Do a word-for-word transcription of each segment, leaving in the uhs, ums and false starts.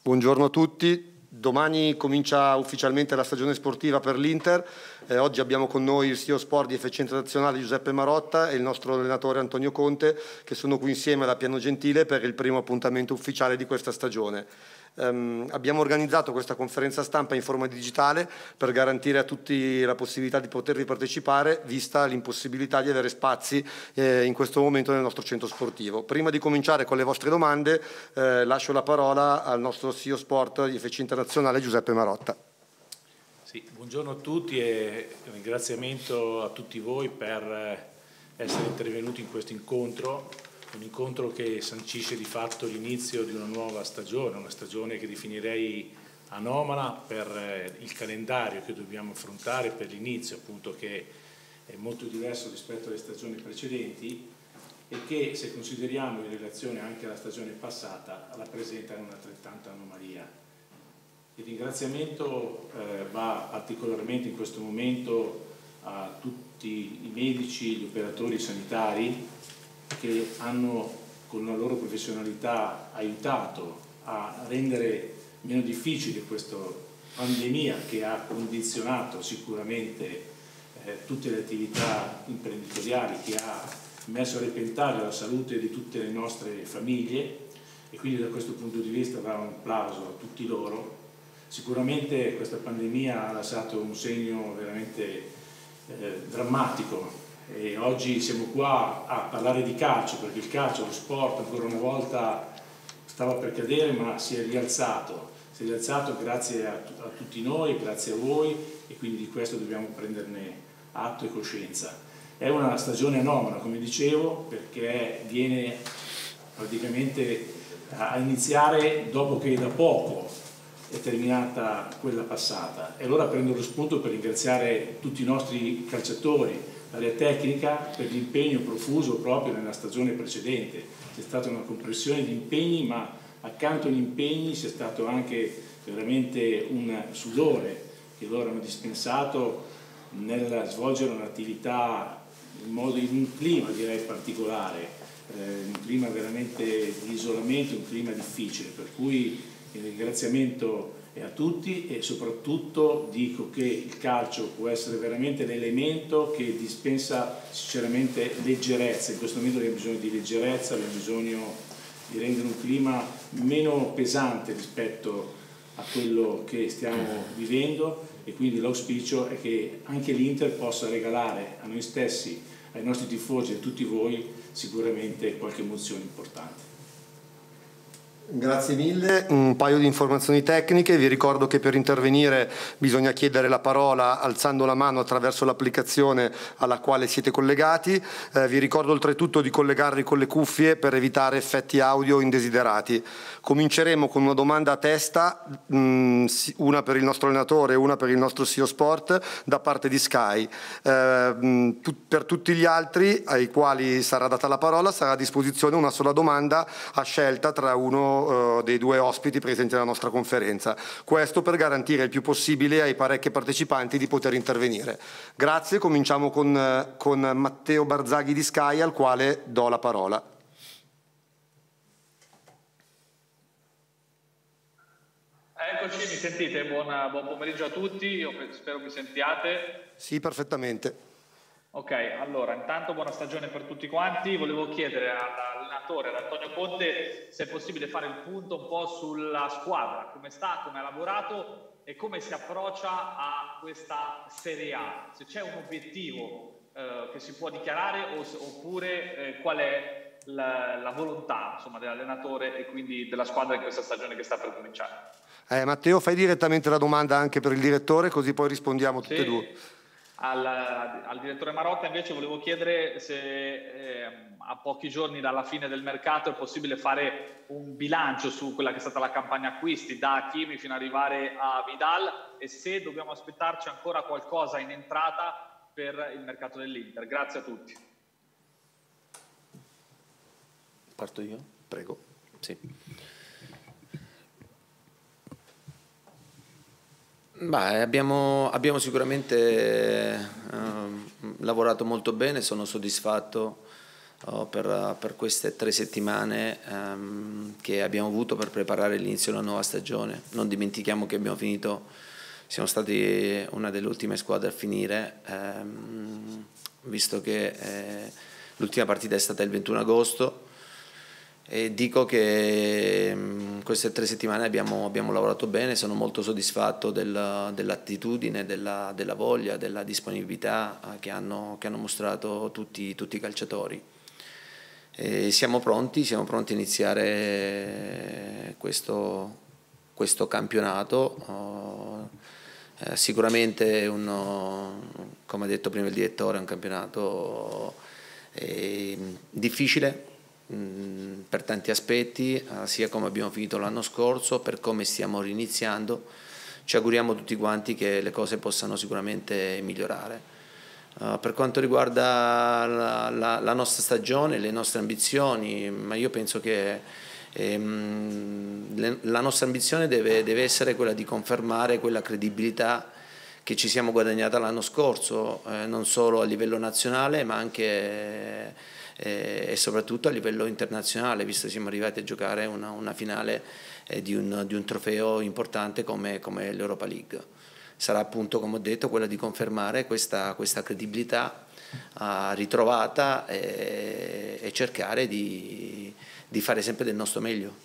Buongiorno a tutti. Domani comincia ufficialmente la stagione sportiva per l'Inter. Eh, oggi abbiamo con noi il C E O Sport di F C Internazionale Giuseppe Marotta e il nostro allenatore Antonio Conte, che sono qui insieme da Piano Gentile per il primo appuntamento ufficiale di questa stagione. Um, abbiamo organizzato questa conferenza stampa in forma digitale per garantire a tutti la possibilità di potervi partecipare, vista l'impossibilità di avere spazi eh, in questo momento nel nostro centro sportivo. Prima di cominciare con le vostre domande, eh, lascio la parola al nostro C E O Sport di F C Internazionale Giuseppe Marotta. Sì, buongiorno a tutti e un ringraziamento a tutti voi per essere intervenuti in questo incontro. Un incontro che sancisce di fatto l'inizio di una nuova stagione, una stagione che definirei anomala per il calendario che dobbiamo affrontare, per l'inizio appunto che è molto diverso rispetto alle stagioni precedenti e che, se consideriamo in relazione anche alla stagione passata, rappresenta un'altrettanta anomalia. Il ringraziamento eh, va particolarmente in questo momento a tutti i medici, gli operatori sanitari che hanno con la loro professionalità aiutato a rendere meno difficile questa pandemia che ha condizionato sicuramente eh, tutte le attività imprenditoriali, che ha messo a repentaglio la salute di tutte le nostre famiglie e quindi da questo punto di vista va un applauso a tutti loro. Sicuramente questa pandemia ha lasciato un segno veramente eh, drammatico. E oggi siamo qua a parlare di calcio perché il calcio, lo sport, ancora una volta stava per cadere ma si è rialzato, si è rialzato grazie a, a tutti noi, grazie a voi e quindi di questo dobbiamo prenderne atto e coscienza. È una stagione anomala, come dicevo, perché viene praticamente a iniziare dopo che da poco è terminata quella passata e allora prendo lo spunto per ringraziare tutti i nostri calciatori, l'area tecnica per l'impegno profuso proprio nella stagione precedente. C'è stata una compressione di impegni, ma accanto agli impegni c'è stato anche veramente un sudore che loro hanno dispensato nel svolgere un'attività in modo in un clima direi particolare, eh, un clima veramente di isolamento, un clima difficile, per cui il ringraziamento è a tutti e soprattutto dico che il calcio può essere veramente l'elemento che dispensa sinceramente leggerezza. In questo momento abbiamo bisogno di leggerezza, abbiamo bisogno di rendere un clima meno pesante rispetto a quello che stiamo vivendo e quindi l'auspicio è che anche l'Inter possa regalare a noi stessi, ai nostri tifosi e a tutti voi sicuramente qualche emozione importante. Grazie mille, un paio di informazioni tecniche. Vi ricordo che per intervenire bisogna chiedere la parola alzando la mano attraverso l'applicazione alla quale siete collegati. Eh, vi ricordo oltretutto di collegarvi con le cuffie per evitare effetti audio indesiderati. Cominceremo con una domanda a testa, mh, una per il nostro allenatore e una per il nostro C E O Sport da parte di Sky. Eh, mh, tu, per tutti gli altri ai quali sarà data la parola sarà a disposizione una sola domanda a scelta tra uno dei due ospiti presenti alla nostra conferenza. Questo per garantire il più possibile ai parecchi partecipanti di poter intervenire. Grazie, cominciamo con, con Matteo Barzaghi di Sky, al quale do la parola. Eccoci, mi sentite? Buon, buon pomeriggio a tutti, io spero mi sentiate. Sì, perfettamente. Ok, allora intanto buona stagione per tutti quanti. Volevo chiedere all'allenatore, ad Antonio Conte, se è possibile fare il punto un po' sulla squadra, come sta, come ha lavorato e come si approccia a questa Serie A. Se c'è un obiettivo eh, che si può dichiarare o, oppure eh, qual è la, la volontà insomma, dell'allenatore e quindi della squadra in questa stagione che sta per cominciare. Eh, Matteo, fai direttamente la domanda anche per il direttore, così poi rispondiamo tutte e sì. due. Al, al direttore Marotta invece volevo chiedere se eh, a pochi giorni dalla fine del mercato è possibile fare un bilancio su quella che è stata la campagna acquisti da Hakimi fino ad arrivare a Vidal e se dobbiamo aspettarci ancora qualcosa in entrata per il mercato dell'Inter. Grazie a tutti. Parto io? Prego. Sì. Beh, abbiamo, abbiamo sicuramente eh, lavorato molto bene, sono soddisfatto oh, per, per queste tre settimane um, che abbiamo avuto per preparare l'inizio della nuova stagione. Non dimentichiamo che abbiamo finito, siamo stati una delle ultime squadre a finire, ehm, visto che eh, l'ultima partita è stata il ventuno agosto, e dico che mh, queste tre settimane abbiamo, abbiamo lavorato bene. Sono molto soddisfatto del, dell'attitudine, della, della voglia, della disponibilità eh, che, hanno, che hanno mostrato tutti, tutti i calciatori. E siamo pronti, siamo pronti a iniziare questo, questo campionato. Oh, eh, sicuramente, uno, come ha detto prima il direttore, è un campionato eh, difficile per tanti aspetti, sia come abbiamo finito l'anno scorso, per come stiamo riniziando. Ci auguriamo tutti quanti che le cose possano sicuramente migliorare. Uh, per quanto riguarda la, la, la nostra stagione, le nostre ambizioni, ma io penso che ehm, le, la nostra ambizione deve, deve essere quella di confermare quella credibilità che ci siamo guadagnata l'anno scorso, eh, non solo a livello nazionale ma anche eh, e soprattutto a livello internazionale, visto che siamo arrivati a giocare una, una finale eh, di, un, di un trofeo importante come, come l'Europa League. Sarà appunto, come ho detto, quella di confermare questa, questa credibilità uh, ritrovata e, e cercare di, di fare sempre del nostro meglio.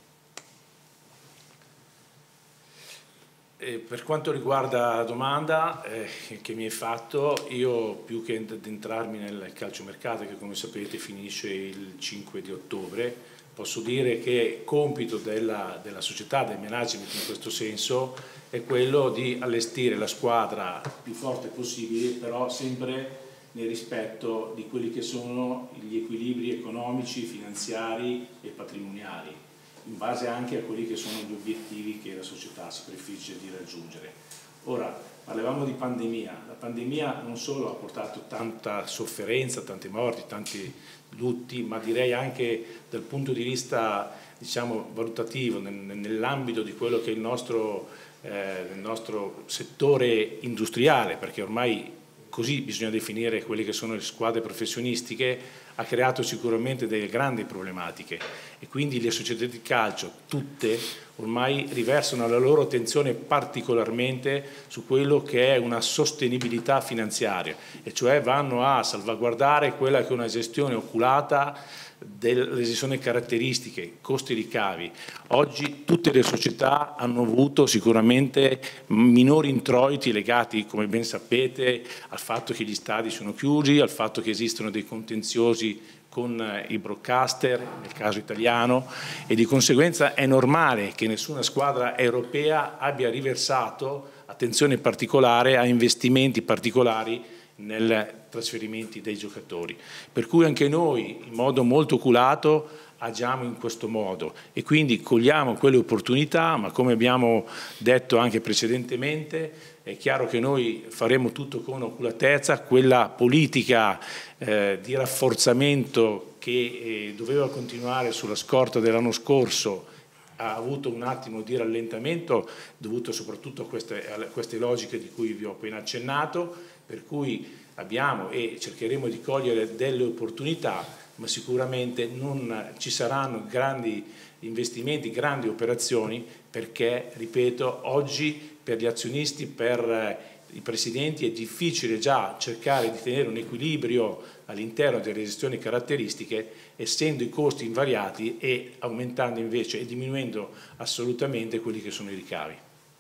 E per quanto riguarda la domanda eh, che mi hai fatto, io più che addentrarmi nel calciomercato, che come sapete finisce il cinque di ottobre, posso dire che compito della, della società, del management in questo senso, è quello di allestire la squadra più forte possibile, però sempre nel rispetto di quelli che sono gli equilibri economici, finanziari e patrimoniali, in base anche a quelli che sono gli obiettivi che la società si prefigge di raggiungere. Ora, parlavamo di pandemia. La pandemia non solo ha portato tanta sofferenza, tante morti, tanti lutti, ma direi anche dal punto di vista, diciamo, valutativo, nell'ambito di quello che è il nostro, eh, il nostro settore industriale, perché ormai così bisogna definire quelle che sono le squadre professionistiche, ha creato sicuramente delle grandi problematiche, e quindi le società di calcio tutte ormai riversano la loro attenzione particolarmente su quello che è una sostenibilità finanziaria, e cioè vanno a salvaguardare quella che è una gestione oculata delle gestioni caratteristiche, costi e ricavi. Oggi tutte le società hanno avuto sicuramente minori introiti legati, come ben sapete, al fatto che gli stadi sono chiusi, al fatto che esistono dei contenziosi con i broadcaster, nel caso italiano, e di conseguenza è normale che nessuna squadra europea abbia riversato attenzione particolare a investimenti particolari nei trasferimenti dei giocatori. Per cui anche noi, in modo molto oculato, agiamo in questo modo e quindi cogliamo quelle opportunità, ma come abbiamo detto anche precedentemente, è chiaro che noi faremo tutto con oculatezza. Quella politica eh, di rafforzamento che eh, doveva continuare sulla scorta dell'anno scorso ha avuto un attimo di rallentamento dovuto soprattutto a queste, a queste logiche di cui vi ho appena accennato, per cui abbiamo e cercheremo di cogliere delle opportunità, ma sicuramente non ci saranno grandi investimenti, grandi operazioni, perché, ripeto, oggi per gli azionisti, per i presidenti è difficile già cercare di tenere un equilibrio all'interno delle gestioni caratteristiche, essendo i costi invariati e aumentando invece e diminuendo assolutamente quelli che sono i ricavi.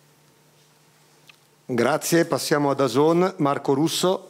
Grazie, passiamo a DAZN. Marco Russo.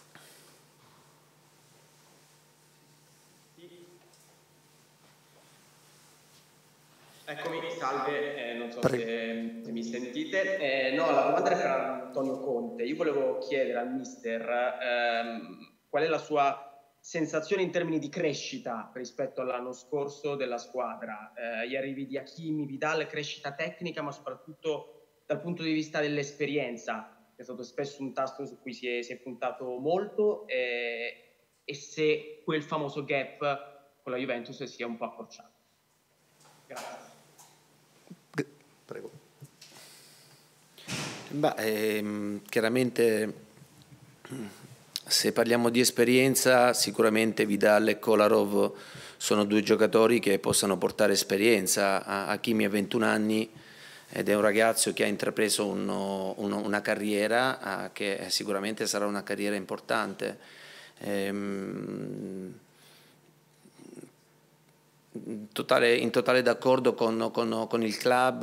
Eccomi, salve, eh, non so se, se mi sentite. Eh, no, la domanda era per Antonio Conte. Io volevo chiedere al mister ehm, qual è la sua sensazione in termini di crescita rispetto all'anno scorso della squadra. Eh, gli arrivi di Hakimi, Vidal, crescita tecnica, ma soprattutto dal punto di vista dell'esperienza, che è stato spesso un tasto su cui si è, si è puntato molto, eh, e se quel famoso gap con la Juventus si è un po' accorciato. Grazie. Prego. Beh, ehm, chiaramente Se parliamo di esperienza, sicuramente Vidal e Kolarov sono due giocatori che possano portare esperienza. Hakimi ha ventuno anni ed è un ragazzo che ha intrapreso uno, uno, una carriera che sicuramente sarà una carriera importante. Ehm, in totale, in totale d'accordo con, con, con il club.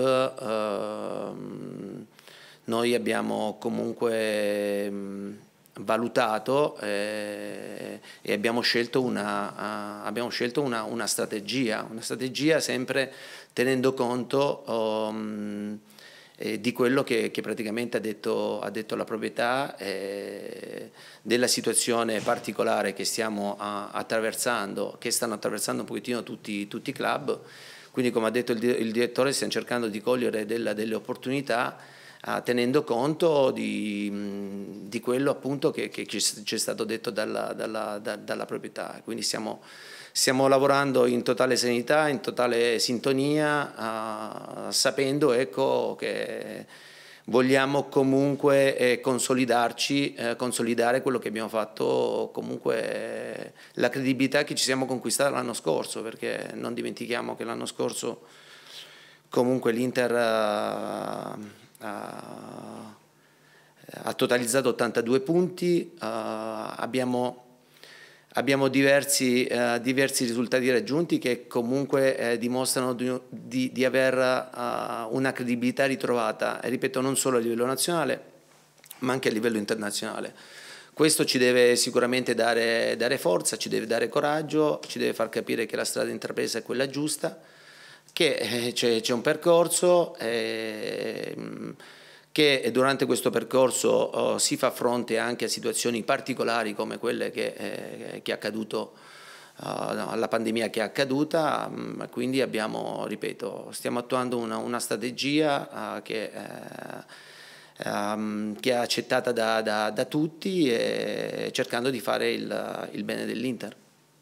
Ehm, noi abbiamo comunque valutato eh, e abbiamo scelto, una, uh, abbiamo scelto una, una strategia, una strategia sempre tenendo conto um, eh, di quello che, che praticamente ha detto, ha detto la proprietà, eh, della situazione particolare che stiamo uh, attraversando, che stanno attraversando un pochettino tutti, tutti i club. Quindi, come ha detto il, il direttore, stiamo cercando di cogliere della, delle opportunità, Uh, tenendo conto di, mh, di quello appunto che, che ci è stato detto dalla, dalla, da, dalla proprietà. Quindi stiamo, stiamo lavorando in totale serenità, in totale sintonia, uh, sapendo ecco, che vogliamo comunque eh, consolidarci, eh, consolidare quello che abbiamo fatto, comunque eh, la credibilità che ci siamo conquistati l'anno scorso, perché non dimentichiamo che l'anno scorso comunque l'Inter uh, Uh, ha totalizzato ottantadue punti, uh, abbiamo, abbiamo diversi, uh, diversi risultati raggiunti che comunque eh, dimostrano di, di, di aver uh, una credibilità ritrovata, e ripeto, non solo a livello nazionale ma anche a livello internazionale. Questo ci deve sicuramente dare, dare forza, ci deve dare coraggio, ci deve far capire che la strada intrapresa è quella giusta, che eh, c'è, c'è un percorso, eh, che durante questo percorso oh, si fa fronte anche a situazioni particolari come quelle che, eh, che è accaduto, uh, alla pandemia che è accaduta, um, quindi abbiamo, ripeto, stiamo attuando una, una strategia uh, che, eh, um, che è accettata da, da, da tutti, e cercando di fare il, il bene dell'Inter.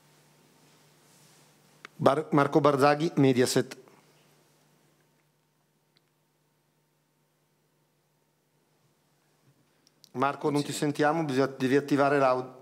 Bar- Marco Barzaghi, Mediaset. Marco, non ti sentiamo, bisogna, devi attivare l'audio.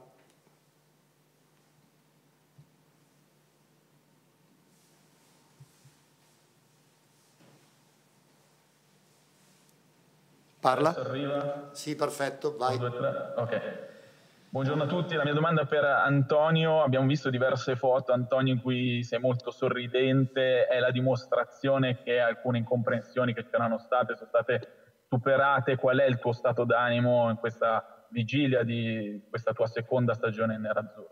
Parla? Adesso arriva? Sì, perfetto, vai. uno, due, tre. Ok. Buongiorno a tutti, la mia domanda è per Antonio. Abbiamo visto diverse foto, Antonio, in cui sei molto sorridente. È la dimostrazione che alcune incomprensioni che c'erano state sono state superate. Qual è il tuo stato d'animo in questa vigilia di questa tua seconda stagione nerazzurra?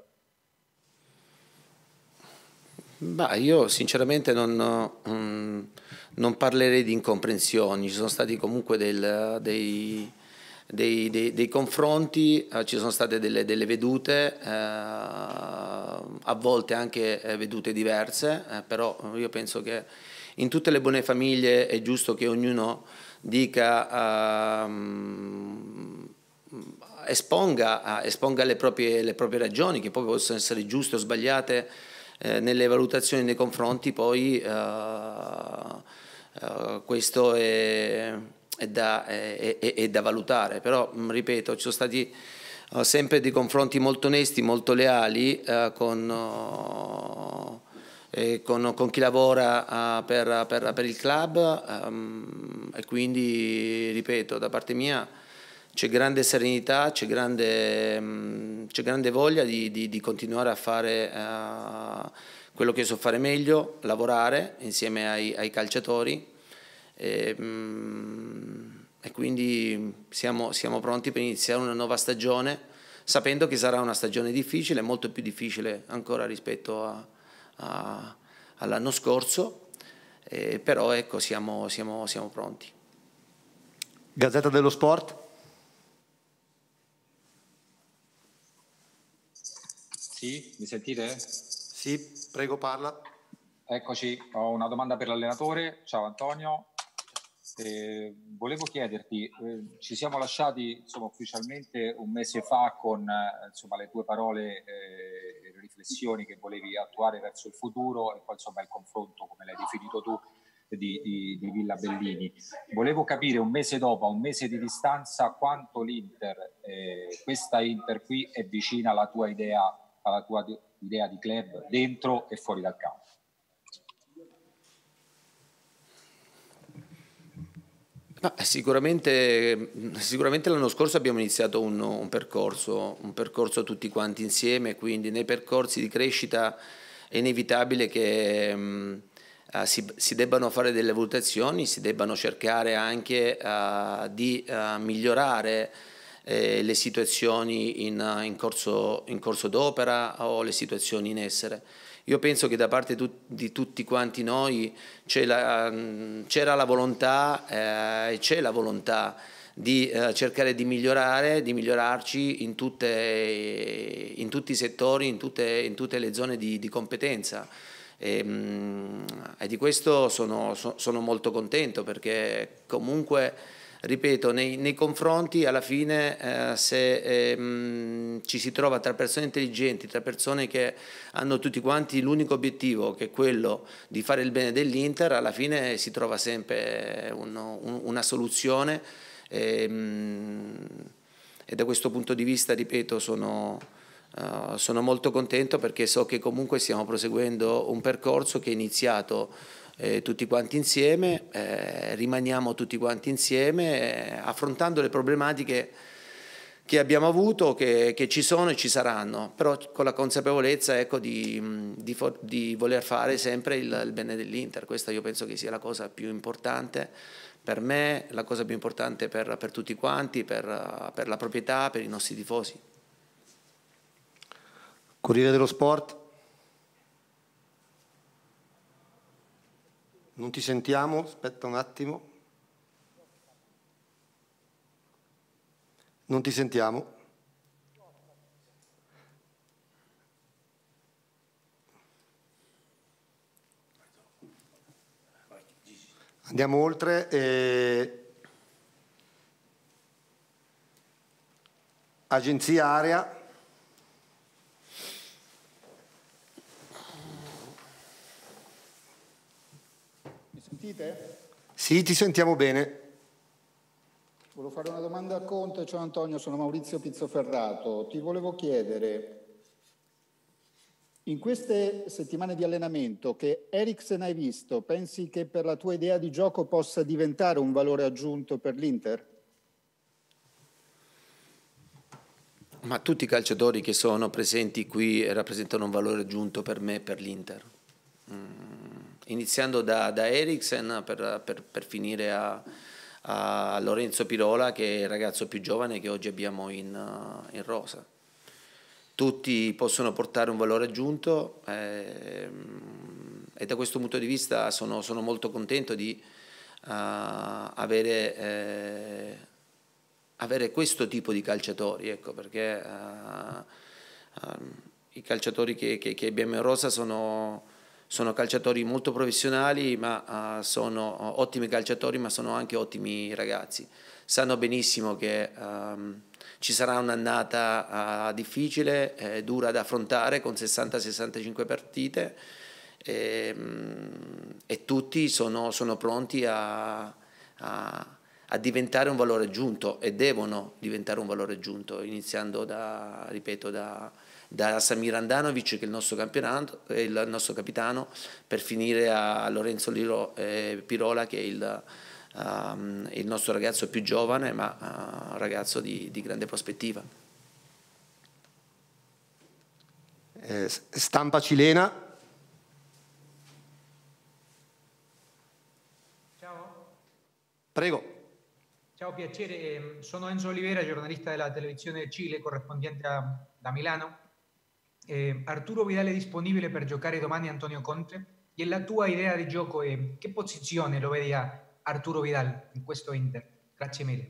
Bah, io sinceramente non, um, non parlerei di incomprensioni. Ci sono stati comunque del, dei... Dei, dei, dei confronti, eh, ci sono state delle, delle vedute, eh, a volte anche eh, vedute diverse, eh, però io penso che in tutte le buone famiglie è giusto che ognuno dica, ehm, esponga, esponga le proprie, le proprie ragioni, che poi possono essere giuste o sbagliate eh, nelle valutazioni nei confronti, poi eh, eh, questo è... È da, è, è, è da valutare, però ripeto, ci sono stati uh, sempre dei confronti molto onesti, molto leali uh, con, uh, eh, con, con chi lavora uh, per, per, per il club, um, e quindi ripeto, da parte mia c'è grande serenità, c'è grande, um, c'è grande voglia di, di, di continuare a fare uh, quello che so fare meglio, lavorare insieme ai, ai calciatori. E, e quindi siamo, siamo pronti per iniziare una nuova stagione, sapendo che sarà una stagione difficile, molto più difficile ancora rispetto a, a, all'anno scorso, eh, però ecco, siamo, siamo, siamo pronti. Gazzetta dello Sport. Sì, mi sentite? Sì, prego, parla. Eccoci, ho una domanda per l'allenatore. Ciao Antonio. Eh, volevo chiederti, eh, ci siamo lasciati insomma, ufficialmente un mese fa con eh, insomma, le tue parole e eh, le riflessioni che volevi attuare verso il futuro, e poi insomma il confronto, come l'hai definito tu, di, di, di Villa Bellini. Volevo capire un mese dopo, a un mese di distanza, quanto l'Inter, eh, questa Inter qui è vicina alla tua idea, alla tua idea di club dentro e fuori dal campo. Ma sicuramente, sicuramente l'anno scorso abbiamo iniziato un, un percorso, un percorso tutti quanti insieme, quindi nei percorsi di crescita è inevitabile che mh, uh, si, si debbano fare delle valutazioni, si debbano cercare anche uh, di uh, migliorare eh, le situazioni in, in corso, in corso d'opera o le situazioni in essere. Io penso che da parte di tutti quanti noi c'era la, la volontà e eh, c'è la volontà di eh, cercare di migliorare, di migliorarci in, tutte, in tutti i settori, in tutte, in tutte le zone di, di competenza. E, mh, e di questo sono, sono molto contento, perché comunque, ripeto, nei, nei confronti alla fine eh, se eh, mh, ci si trova tra persone intelligenti, tra persone che hanno tutti quanti l'unico obiettivo, che è quello di fare il bene dell'Inter, alla fine si trova sempre un, un, una soluzione e, mh, e da questo punto di vista, ripeto, sono, uh, sono molto contento, perché so che comunque stiamo proseguendo un percorso che è iniziato Eh, tutti quanti insieme, eh, rimaniamo tutti quanti insieme, eh, affrontando le problematiche che abbiamo avuto, che, che ci sono e ci saranno, però con la consapevolezza, ecco, di, di, di voler fare sempre il, il bene dell'Inter. Questa io penso che sia la cosa più importante per me, la cosa più importante per, per tutti quanti, per, per la proprietà, per i nostri tifosi. Corriere dello Sport. Non ti sentiamo, aspetta un attimo. Non ti sentiamo. Andiamo oltre. Eh... Agenzia Area. Sentite? Sì, ti sentiamo bene. Volevo fare una domanda a Conte. Ciao Antonio, sono Maurizio Pizzoferrato. Ti volevo chiedere, in queste settimane di allenamento che Eriksen hai visto, pensi che per la tua idea di gioco possa diventare un valore aggiunto per l'Inter? Ma tutti i calciatori che sono presenti qui rappresentano un valore aggiunto per me e per l'Inter. Mm. Iniziando da, da Eriksen per, per, per finire a, a Lorenzo Pirola, che è il ragazzo più giovane che oggi abbiamo in, in rosa. Tutti possono portare un valore aggiunto eh, e da questo punto di vista sono, sono molto contento di uh, avere, eh, avere questo tipo di calciatori, ecco, perché uh, uh, i calciatori che, che, che abbiamo in rosa sono... Sono calciatori molto professionali, ma uh, sono ottimi calciatori, ma sono anche ottimi ragazzi. Sanno benissimo che um, ci sarà un'annata uh, difficile, eh, dura da affrontare, con sessanta sessantacinque partite, e, um, e tutti sono, sono pronti a, a, a diventare un valore aggiunto, e devono diventare un valore aggiunto, iniziando da, ripeto, da... da Samir Andanovic, che è il nostro campionato, è il nostro capitano, per finire a Lorenzo Liro, eh, Pirola, che è il, um, il nostro ragazzo più giovane, ma uh, un ragazzo di, di grande prospettiva. Eh, stampa cilena. Ciao. Prego. Ciao, piacere. Sono Enzo Olivera, giornalista della televisione Cile, corrispondente a, da Milano. Eh, Arturo Vidal è disponibile per giocare domani Antonio Conte? E la tua idea di gioco è che posizione lo vedi a Arturo Vidal in questo Inter? Grazie mille.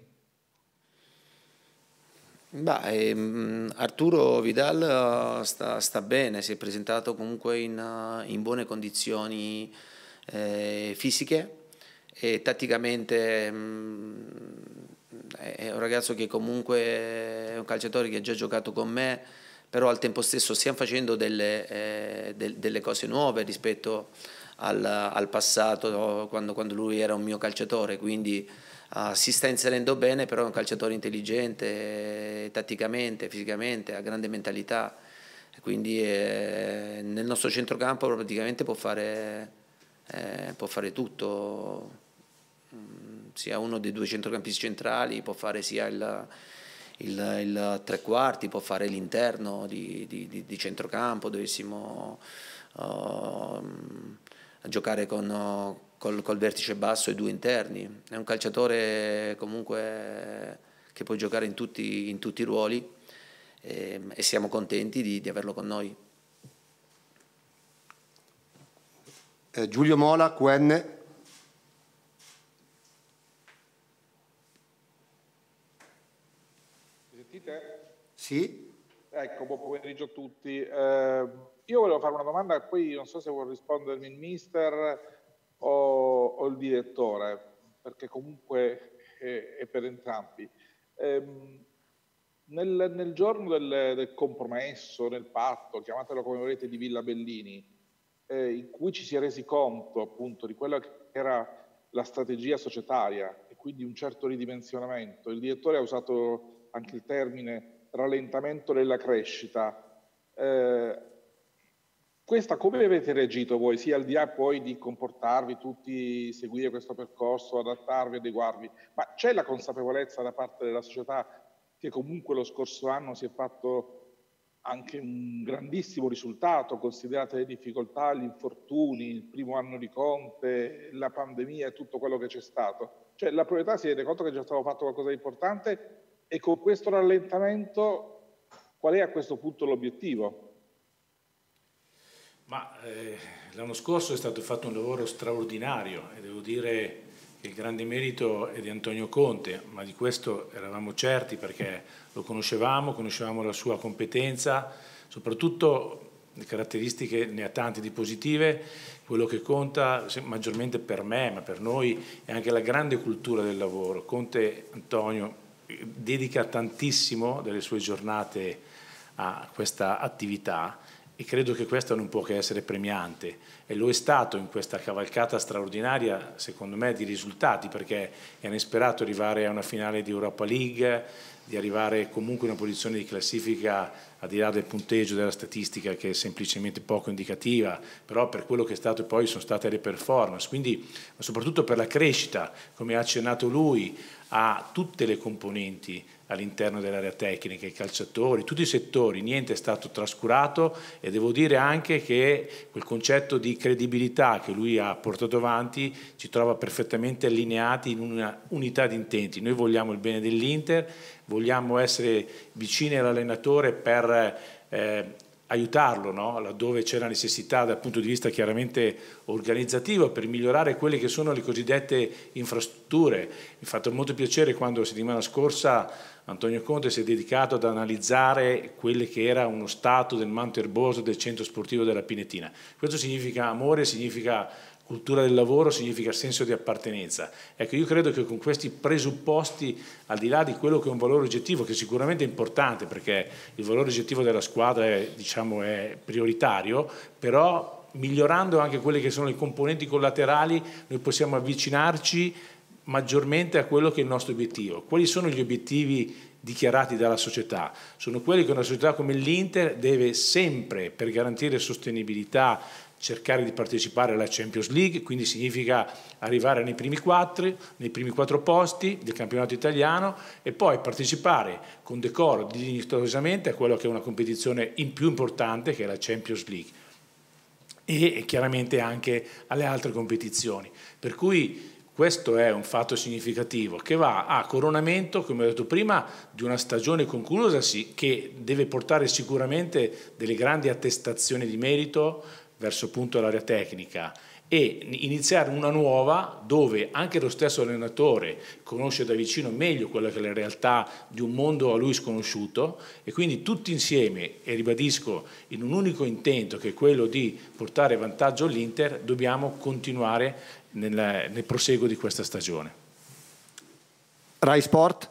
Beh, ehm, Arturo Vidal uh, sta, sta bene, si è presentato comunque in, uh, in buone condizioni eh, fisiche e tatticamente mh, è un ragazzo che comunque è un calciatore che ha già giocato con me, però al tempo stesso stiamo facendo delle, eh, de, delle cose nuove rispetto al, al passato quando, quando lui era un mio calciatore, quindi uh, si sta inserendo bene, però è un calciatore intelligente, tatticamente, fisicamente, ha grande mentalità, quindi eh, nel nostro centrocampo praticamente può fare, eh, può fare tutto, mm, sia uno dei due centrocampisti centrali, può fare sia il, il, il tre quarti, può fare l'interno di, di, di, di centrocampo, dovessimo uh, giocare con, col, col vertice basso e due interni. È un calciatore comunque che può giocare in tutti, in tutti i ruoli, e, e siamo contenti di, di averlo con noi. Eh, Giulio Mola, Q N. Mi sentite? Sì. Ecco, buon pomeriggio a tutti. Eh, io volevo fare una domanda, poi non so se vuol rispondermi il mister o, o il direttore, perché comunque è, è per entrambi. Eh, nel, nel giorno del, del compromesso, nel patto, chiamatelo come volete, di Villa Bellini, eh, in cui ci si è resi conto appunto di quella che era la strategia societaria e quindi un certo ridimensionamento, il direttore ha usato anche il termine rallentamento della crescita. Eh, questa come avete reagito voi, sia al di là poi di comportarvi tutti, seguire questo percorso, adattarvi, adeguarvi, ma c'è la consapevolezza da parte della società che comunque lo scorso anno si è fatto anche un grandissimo risultato, considerate le difficoltà, gli infortuni, il primo anno di Conte, la pandemia e tutto quello che c'è stato? Cioè la proprietà si rende conto che è già stato fatto qualcosa di importante e con questo rallentamento qual è a questo punto l'obiettivo? Ma eh, l'anno scorso è stato fatto un lavoro straordinario e devo dire che il grande merito è di Antonio Conte, ma di questo eravamo certi perché lo conoscevamo, conoscevamo la sua competenza, soprattutto le caratteristiche, ne ha tante di positive, quello che conta maggiormente per me, ma per noi, è anche la grande cultura del lavoro. Conte, Antonio, dedica tantissimo delle sue giornate a questa attività e credo che questa non può che essere premiante e lo è stato in questa cavalcata straordinaria secondo me di risultati, perché è inesperato arrivare a una finale di Europa League, di arrivare comunque in una posizione di classifica al di là del punteggio della statistica che è semplicemente poco indicativa, però per quello che è stato poi sono state le performance, quindi soprattutto per la crescita, come ha accennato lui, a tutte le componenti all'interno dell'area tecnica, i calciatori, tutti i settori, niente è stato trascurato e devo dire anche che quel concetto di credibilità che lui ha portato avanti ci trova perfettamente allineati in una unità di intenti. Noi vogliamo il bene dell'Inter, vogliamo essere vicini all'allenatore per eh, aiutarlo, no? Laddove c'è la necessità dal punto di vista chiaramente organizzativo per migliorare quelle che sono le cosiddette infrastrutture. Mi ha fatto molto piacere quando la settimana scorsa Antonio Conte si è dedicato ad analizzare quello che era uno stato del manto erboso del centro sportivo della Pinetina. Questo significa amore, significa cultura del lavoro, significa senso di appartenenza. Ecco, io credo che con questi presupposti, al di là di quello che è un valore oggettivo, che sicuramente è importante perché il valore oggettivo della squadra è, diciamo, è prioritario, però migliorando anche quelle che sono le componenti collaterali noi possiamo avvicinarci maggiormente a quello che è il nostro obiettivo. Quali sono gli obiettivi dichiarati dalla società? Sono quelli che una società come l'Inter deve sempre, per garantire sostenibilità, cercare di partecipare alla Champions League, quindi significa arrivare nei primi quattro, nei primi quattro posti del campionato italiano e poi partecipare con decoro dignitosamente a quello che è una competizione in più importante che è la Champions League e chiaramente anche alle altre competizioni. Per cui questo è un fatto significativo che va a coronamento, come ho detto prima, di una stagione conclusa sì, che deve portare sicuramente delle grandi attestazioni di merito verso appunto l'area tecnica e iniziare una nuova dove anche lo stesso allenatore conosce da vicino meglio quella che è la realtà di un mondo a lui sconosciuto e quindi tutti insieme, e ribadisco in un unico intento che è quello di portare vantaggio all'Inter, dobbiamo continuare nel, nel proseguo di questa stagione. Rai Sport.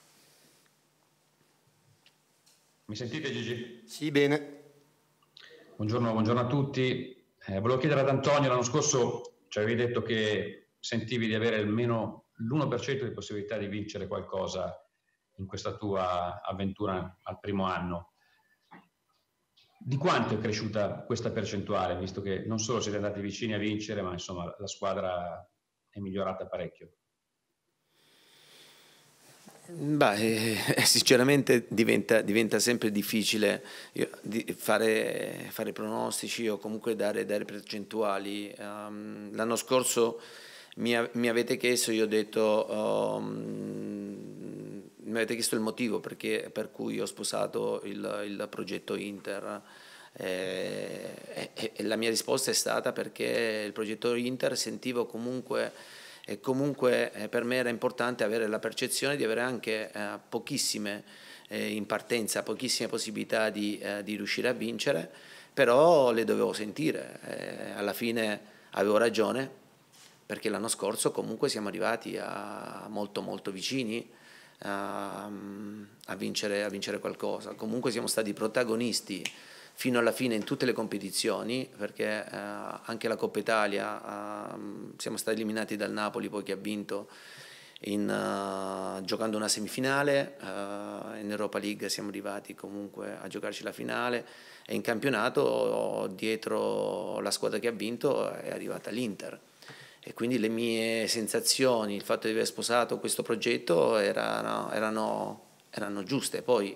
Mi sentite Gigi? Sì, bene. Buongiorno, buongiorno a tutti. Eh, volevo chiedere ad Antonio, l'anno scorso ci avevi detto che sentivi di avere almeno l'uno per cento di possibilità di vincere qualcosa in questa tua avventura al primo anno. Di quanto è cresciuta questa percentuale, visto che non solo siete andati vicini a vincere, ma insomma la squadra è migliorata parecchio? Beh, eh, sinceramente diventa, diventa sempre difficile io, di fare, fare pronostici o comunque dare, dare percentuali. Um, l'anno scorso mi, mi avete chiesto, io ho detto, um, mi avete chiesto il motivo perché, per cui ho sposato il, il progetto Inter. Eh, e, e la mia risposta è stata perché il progetto Inter sentivo comunque e comunque eh, per me era importante avere la percezione di avere anche eh, pochissime eh, in partenza, pochissime possibilità di, eh, di riuscire a vincere, però le dovevo sentire. Eh, alla fine avevo ragione, perché l'anno scorso comunque siamo arrivati a molto molto vicini a, a, vincere, a vincere qualcosa. Comunque siamo stati protagonisti fino alla fine in tutte le competizioni, perché eh, anche la Coppa Italia eh, siamo stati eliminati dal Napoli, poi che ha vinto in, uh, giocando una semifinale, uh, in Europa League siamo arrivati comunque a giocarci la finale e in campionato dietro la squadra che ha vinto è arrivata l'Inter. E quindi le mie sensazioni, il fatto di aver sposato questo progetto erano, erano, erano giuste. Poi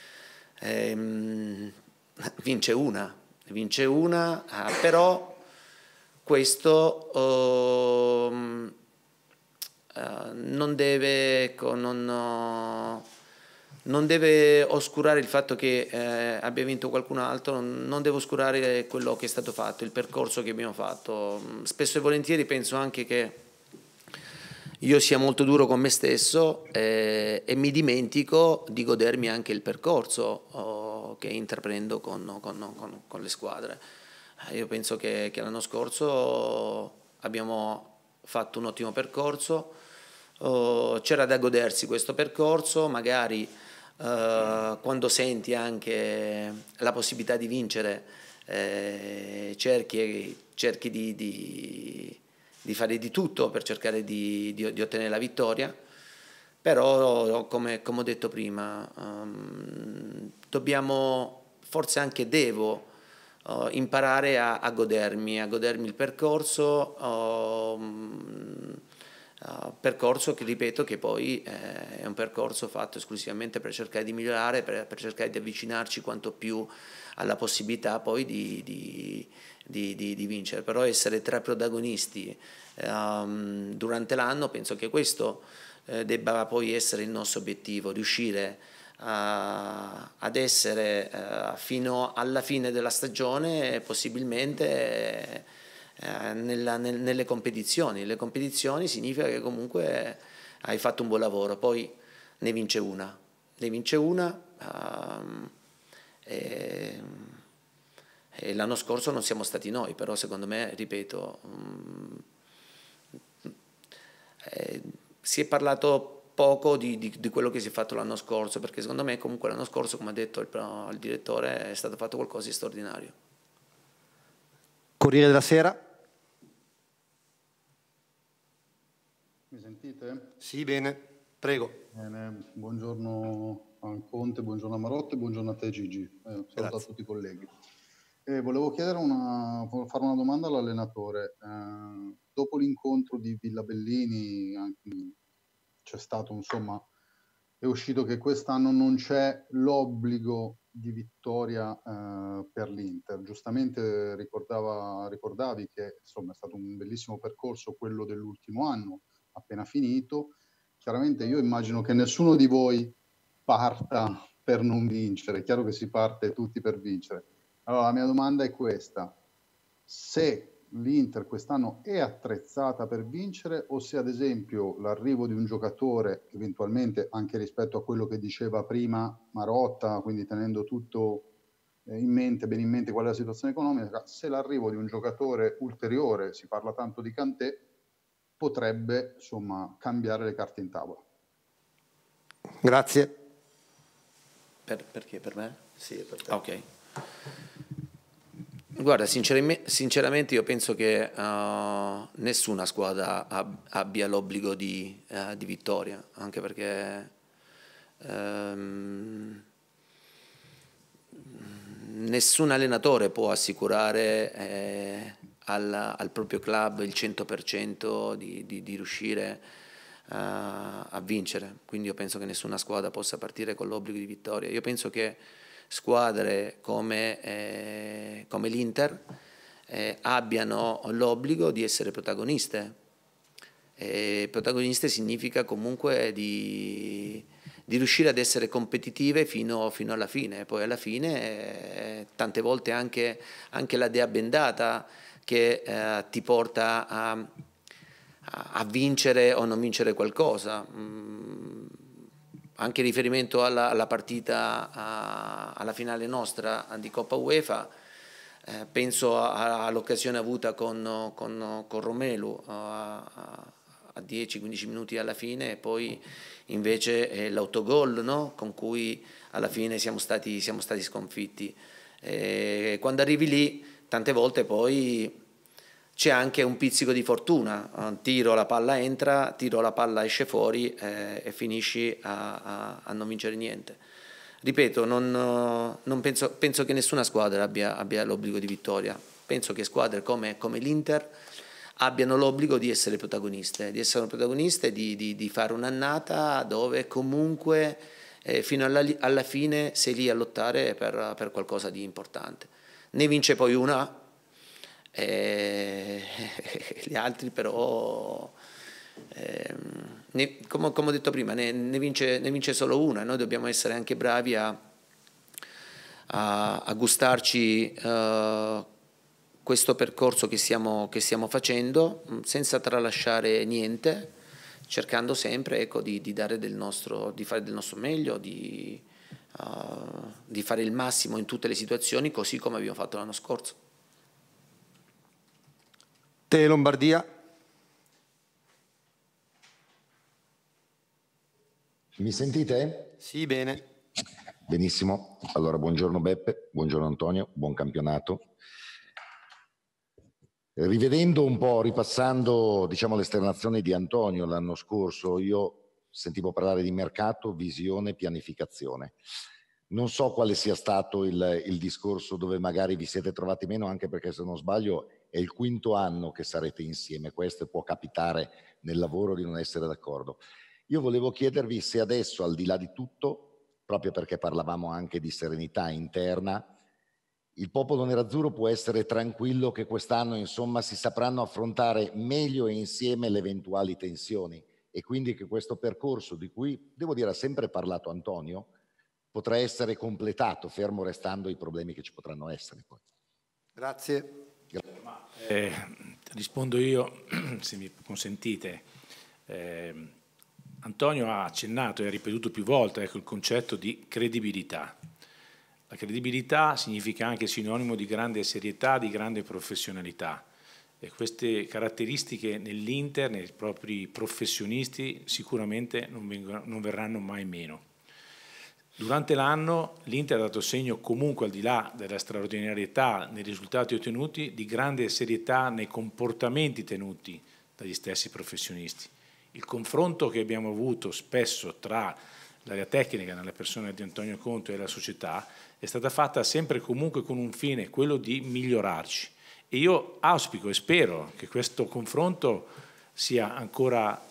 ehm, vince una, vince una, ah, però questo um, uh, non deve, ecco, non, uh, non deve oscurare il fatto che eh, abbia vinto qualcun altro, non, non deve oscurare quello che è stato fatto, il percorso che abbiamo fatto. Spesso e volentieri penso anche che io sia molto duro con me stesso eh, e mi dimentico di godermi anche il percorso oh, che intraprendo con, con, con, con le squadre. Eh, io penso che, che l'anno scorso abbiamo fatto un ottimo percorso, oh, c'era da godersi questo percorso, magari eh, quando senti anche la possibilità di vincere eh, cerchi, cerchi di... di di fare di tutto per cercare di, di, di ottenere la vittoria, però come, come ho detto prima um, dobbiamo, forse anche devo uh, imparare a, a godermi, a godermi il percorso, um, uh, percorso che ripeto che poi eh, è un percorso fatto esclusivamente per cercare di migliorare, per, per cercare di avvicinarci quanto più alla possibilità poi di, di Di, di, di vincere, però essere tra protagonisti um, durante l'anno penso che questo eh, debba poi essere il nostro obiettivo, riuscire a, ad essere uh, fino alla fine della stagione possibilmente eh, nella, nel, nelle competizioni. Le competizioni significa che comunque hai fatto un buon lavoro, poi ne vince una, ne vince una um, e, E l'anno scorso non siamo stati noi, però secondo me, ripeto, um, eh, si è parlato poco di, di, di quello che si è fatto l'anno scorso, perché secondo me comunque l'anno scorso, come ha detto il, il direttore, è stato fatto qualcosa di straordinario. Corriere della Sera. Mi sentite? Sì, bene, prego. Bene. Buongiorno a Conte, buongiorno a Marotta e buongiorno a te Gigi. Eh, saluto a tutti i colleghi. Eh, volevo chiedere una, fare una domanda all'allenatore. Eh, dopo l'incontro di Villa Bellini c'è stato, insomma, è uscito che quest'anno non c'è l'obbligo di vittoria eh, per l'Inter. Giustamente ricordava, ricordavi che insomma è stato un bellissimo percorso quello dell'ultimo anno, appena finito. Chiaramente io immagino che nessuno di voi parta per non vincere, è chiaro che si parte tutti per vincere. Allora la mia domanda è questa: se l'Inter quest'anno è attrezzata per vincere o se ad esempio l'arrivo di un giocatore, eventualmente anche rispetto a quello che diceva prima Marotta, quindi tenendo tutto in mente, bene in mente qual è la situazione economica, se l'arrivo di un giocatore ulteriore, si parla tanto di Kanté, potrebbe insomma cambiare le carte in tavola. Grazie. Per, perché per me? Sì, per te. Ok. Guarda, sinceramente, sinceramente io penso che uh, nessuna squadra ab- abbia l'obbligo di, uh, di vittoria, anche perché um, nessun allenatore può assicurare eh, al, al proprio club il cento per cento di, di, di riuscire uh, a vincere, quindi io penso che nessuna squadra possa partire con l'obbligo di vittoria. Io penso che squadre come, eh, come l'Inter eh, abbiano l'obbligo di essere protagoniste. E protagoniste significa comunque di, di riuscire ad essere competitive fino, fino alla fine. Poi alla fine eh, tante volte anche, anche la dea bendata che eh, ti porta a, a vincere o non vincere qualcosa. Mm, anche in riferimento alla, alla partita, a, alla finale nostra di Coppa UEFA, eh, penso all'occasione avuta con, con, con Romelu a, a dieci quindici minuti alla fine, e poi invece eh, l'autogol, no? Con cui alla fine siamo stati, siamo stati sconfitti. E quando arrivi lì, tante volte poi c'è anche un pizzico di fortuna, un tiro, la palla entra, tiro, la palla esce fuori eh, e finisci a, a, a non vincere niente. Ripeto, non, non penso, penso che nessuna squadra abbia, abbia l'obbligo di vittoria. Penso che squadre come, come l'Inter abbiano l'obbligo di essere protagoniste, di essere protagoniste, di, di, di fare un'annata dove comunque eh, fino alla, alla fine sei lì a lottare per, per qualcosa di importante. Ne vince poi una, e gli altri però, eh, ne, come, come ho detto prima, ne, ne, vince, ne vince solo una. Noi dobbiamo essere anche bravi a, a, a gustarci uh, questo percorso che stiamo, che stiamo facendo, senza tralasciare niente, cercando sempre, ecco, di, di, dare del nostro, di fare del nostro meglio, di, uh, di fare il massimo in tutte le situazioni, così come abbiamo fatto l'anno scorso. Te Lombardia. Mi sentite? Sì, bene. Benissimo. Allora, buongiorno Beppe, buongiorno Antonio, buon campionato. Rivedendo un po', ripassando diciamo le esternazioni di Antonio l'anno scorso, io sentivo parlare di mercato, visione, pianificazione. Non so quale sia stato il, il discorso dove magari vi siete trovati meno, anche perché se non sbaglio è il quinto anno che sarete insieme. Questo può capitare nel lavoro di non essere d'accordo. Io volevo chiedervi se adesso, al di là di tutto, proprio perché parlavamo anche di serenità interna, il popolo nerazzurro può essere tranquillo che quest'anno insomma si sapranno affrontare meglio e insieme le eventuali tensioni, e quindi che questo percorso di cui, devo dire, ha sempre parlato Antonio, potrà essere completato, fermo restando i problemi che ci potranno essere. Poi. Grazie. Ma, eh, rispondo io, se mi consentite. Eh, Antonio ha accennato e ha ripetuto più volte, ecco, il concetto di credibilità. La credibilità significa anche sinonimo di grande serietà, di grande professionalità, e queste caratteristiche nell'Inter, nei propri professionisti, sicuramente non, vengono, non verranno mai meno. Durante l'anno l'Inter ha dato segno comunque, al di là della straordinarietà nei risultati ottenuti, di grande serietà nei comportamenti tenuti dagli stessi professionisti. Il confronto che abbiamo avuto spesso tra l'area tecnica nella persona di Antonio Conte e la società è stata fatta sempre e comunque con un fine, quello di migliorarci. E io auspico e spero che questo confronto sia ancora,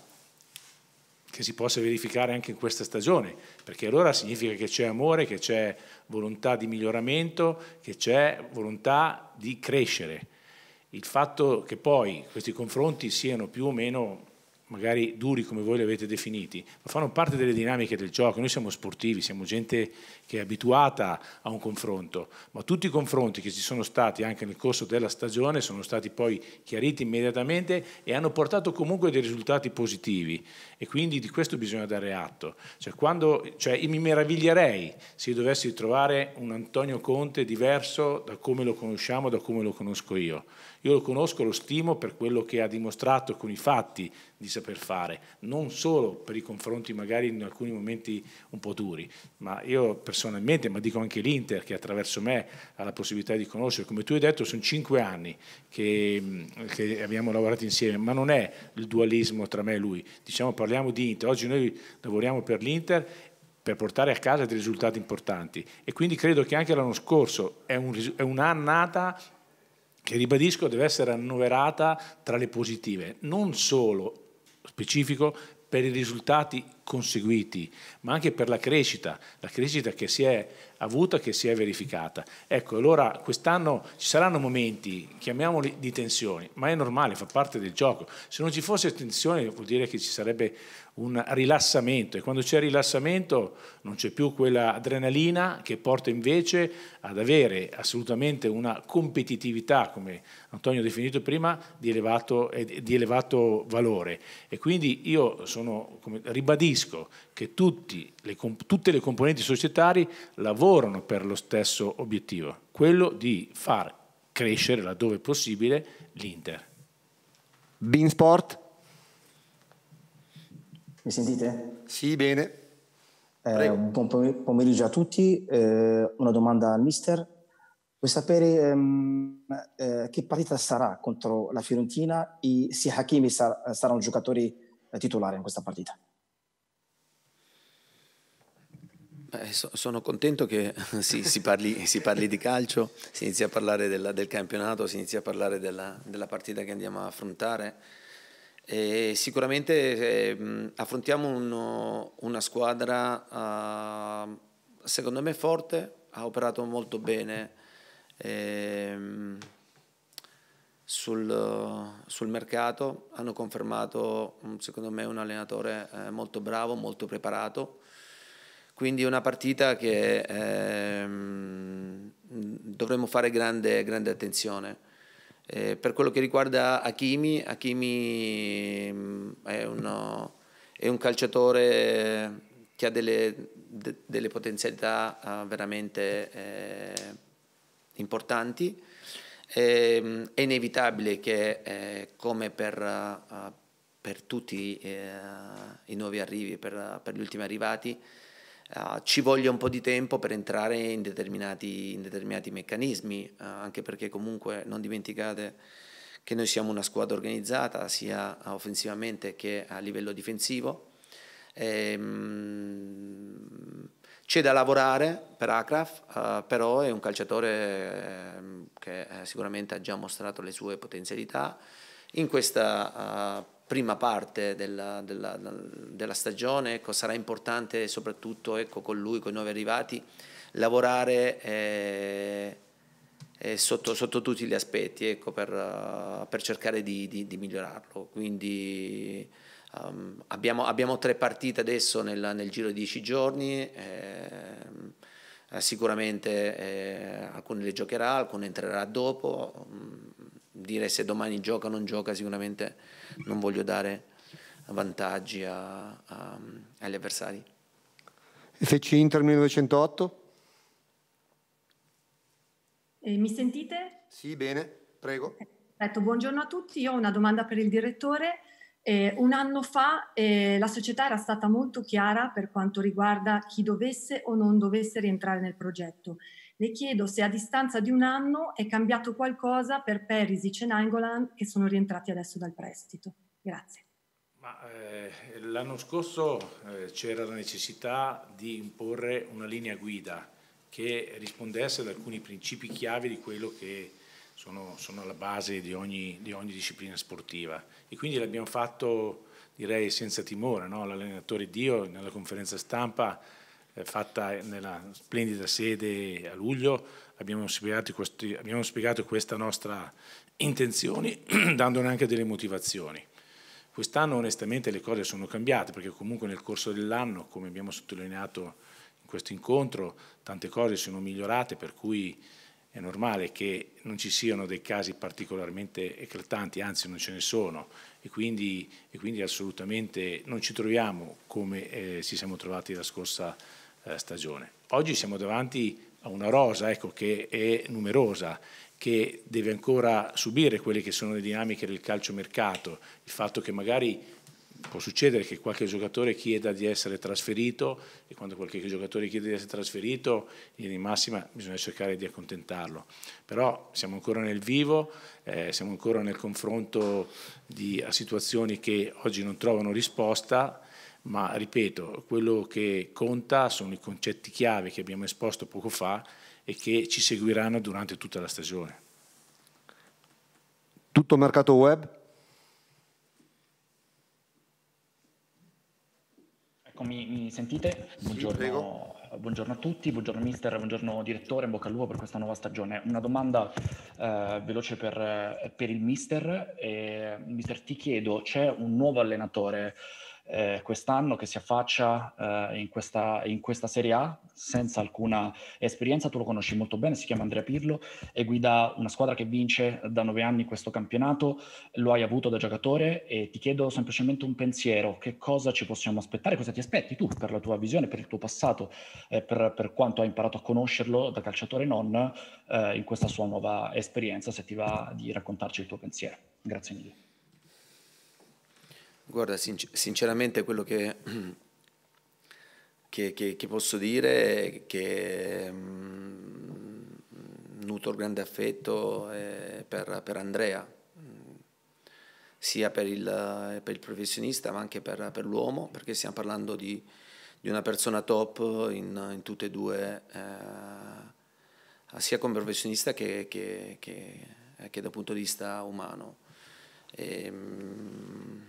che si possa verificare anche in questa stagione, perché allora significa che c'è amore, che c'è volontà di miglioramento, che c'è volontà di crescere. Il fatto che poi questi confronti siano più o meno magari duri come voi li avete definiti, ma fanno parte delle dinamiche del gioco. Noi siamo sportivi, siamo gente che è abituata a un confronto, ma tutti i confronti che ci sono stati anche nel corso della stagione sono stati poi chiariti immediatamente e hanno portato comunque dei risultati positivi, e quindi di questo bisogna dare atto. Cioè, quando, cioè, mi meraviglierei se io dovessi trovare un Antonio Conte diverso da come lo conosciamo, da come lo conosco io. Io lo conosco, lo stimo per quello che ha dimostrato con i fatti di saper fare, non solo per i confronti magari in alcuni momenti un po' duri, ma io personalmente, ma dico anche l'Inter che attraverso me ha la possibilità di conoscere, come tu hai detto sono cinque anni che, che abbiamo lavorato insieme, ma non è il dualismo tra me e lui, diciamo parliamo di Inter, oggi noi lavoriamo per l'Inter per portare a casa dei risultati importanti e quindi credo che anche l'anno scorso è, un, è un'annata che ribadisco deve essere annoverata tra le positive, non solo specifico per i risultati conseguiti, ma anche per la crescita, la crescita che si è avuta, che si è verificata. Ecco, allora quest'anno ci saranno momenti, chiamiamoli di tensione, ma è normale, fa parte del gioco. Se non ci fosse tensione vuol dire che ci sarebbe un rilassamento e quando c'è rilassamento non c'è più quella adrenalina che porta invece ad avere assolutamente una competitività, come Antonio ha definito prima, di elevato, di elevato valore. E quindi io sono, come, ribadisco che tutti le, tutte le componenti societarie lavorano per lo stesso obiettivo, quello di far crescere laddove possibile l'Inter. Beansport. Mi sentite? Sì, bene. Eh, buon pomeriggio a tutti. Eh, una domanda al mister. Vuoi sapere ehm, eh, che partita sarà contro la Fiorentina e se Hakimi sar- sarà un giocatore eh, titolare in questa partita? Beh, so, sono contento che si, si, parli, si parli di calcio, si inizia a parlare della, del campionato, si inizia a parlare della, della partita che andiamo a affrontare. E sicuramente eh, affrontiamo uno, una squadra uh, secondo me forte, ha operato molto bene eh, sul, sul mercato, hanno confermato secondo me un allenatore eh, molto bravo, molto preparato, quindi è una partita che eh, dovremmo fare grande, grande attenzione. Eh, per quello che riguarda Hakimi, Hakimi mh, è, uno, è un calciatore che ha delle, de, delle potenzialità uh, veramente eh, importanti. Eh, è inevitabile che, eh, come per, uh, per tutti eh, i nuovi arrivi, per, per gli ultimi arrivati, Uh, ci voglia un po' di tempo per entrare in determinati, in determinati meccanismi, uh, anche perché comunque non dimenticate che noi siamo una squadra organizzata sia offensivamente che a livello difensivo. Ehm, c'è da lavorare per Achraf, uh, però è un calciatore eh, che eh, sicuramente ha già mostrato le sue potenzialità. In questa uh, prima parte della, della, della stagione ecco, sarà importante soprattutto ecco, con lui, con i nuovi arrivati, lavorare eh, eh, sotto, sotto tutti gli aspetti ecco, per, uh, per cercare di, di, di migliorarlo. Quindi um, abbiamo, abbiamo tre partite adesso nel, nel giro di dieci giorni, eh, eh, sicuramente eh, alcune le giocherà, alcune entrerà dopo. Dire se domani gioca o non gioca sicuramente non voglio dare vantaggi a, a, agli avversari. F C Inter millenovecentotto. Eh, mi sentite? Sì, bene, prego. Perfetto, buongiorno a tutti, io ho una domanda per il direttore. Eh, un anno fa eh, la società era stata molto chiara per quanto riguarda chi dovesse o non dovesse rientrare nel progetto. Le chiedo se a distanza di un anno è cambiato qualcosa per Perisic e Nainggolan che sono rientrati adesso dal prestito. Grazie. Eh, l'anno scorso eh, c'era la necessità di imporre una linea guida che rispondesse ad alcuni principi chiave di quello che sono, sono alla base di ogni, di ogni disciplina sportiva e quindi l'abbiamo fatto direi senza timore, no? L'allenatore Dio nella conferenza stampa fatta nella splendida sede a luglio, abbiamo spiegato, questi, abbiamo spiegato questa nostra intenzione dandone anche delle motivazioni. Quest'anno onestamente le cose sono cambiate perché comunque nel corso dell'anno, come abbiamo sottolineato in questo incontro, tante cose sono migliorate per cui è normale che non ci siano dei casi particolarmente eclatanti, anzi non ce ne sono e quindi, e quindi assolutamente non ci troviamo come eh, ci siamo trovati la scorsa stagione. Oggi siamo davanti a una rosa, ecco, che è numerosa, che deve ancora subire quelle che sono le dinamiche del calciomercato, il fatto che magari può succedere che qualche giocatore chieda di essere trasferito e quando qualche giocatore chiede di essere trasferito in massima bisogna cercare di accontentarlo, però siamo ancora nel vivo, eh, siamo ancora nel confronto di situazioni che oggi non trovano risposta, ma ripeto, quello che conta sono i concetti chiave che abbiamo esposto poco fa e che ci seguiranno durante tutta la stagione. Tutto mercato web? Mi, mi sentite? Buongiorno, sì, buongiorno a tutti, buongiorno mister, buongiorno direttore, in bocca al lupo per questa nuova stagione. Una domanda eh, veloce per, per il mister. Eh, mister, ti chiedo, c'è un nuovo allenatore eh, quest'anno che si affaccia eh, in, questa, in questa Serie A senza alcuna esperienza, tu lo conosci molto bene, si chiama Andrea Pirlo e guida una squadra che vince da nove anni questo campionato, lo hai avuto da giocatore e ti chiedo semplicemente un pensiero, che cosa ci possiamo aspettare, cosa ti aspetti tu per la tua visione, per il tuo passato, eh, per, per quanto hai imparato a conoscerlo da calciatore non eh, in questa sua nuova esperienza, se ti va di raccontarci il tuo pensiero. Grazie mille. Guarda, sinc- sinceramente quello che, che, che, che posso dire è che mh, nutro grande affetto eh, per, per Andrea, mh, sia per il, per il professionista ma anche per, per l'uomo, perché stiamo parlando di, di una persona top in, in tutte e due, eh, sia come professionista che, che, che, che dal punto di vista umano. E, mh,